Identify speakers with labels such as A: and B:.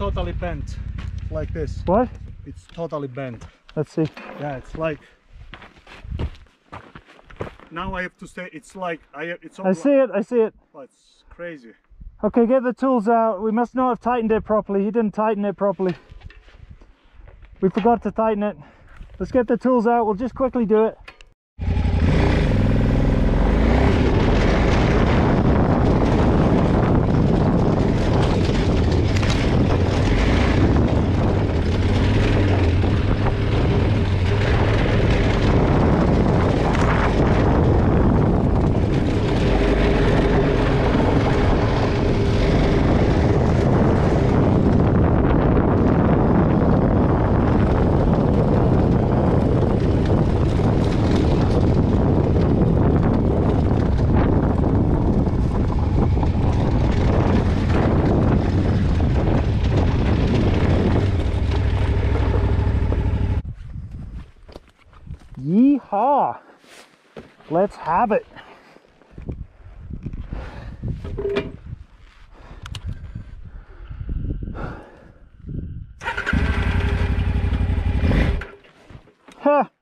A: totally bent. Like this.
B: What?
A: It's totally bent.
B: Let's see.
A: Yeah, it's like. Now I have to say it's like it's.
B: I see it. I see it.
A: Oh, it's crazy.
B: Okay, get the tools out. We must not have tightened it properly. He didn't tighten it properly. We forgot to tighten it. Let's get the tools out. We'll just quickly do it. Yeehaw! Let's have it. Ha!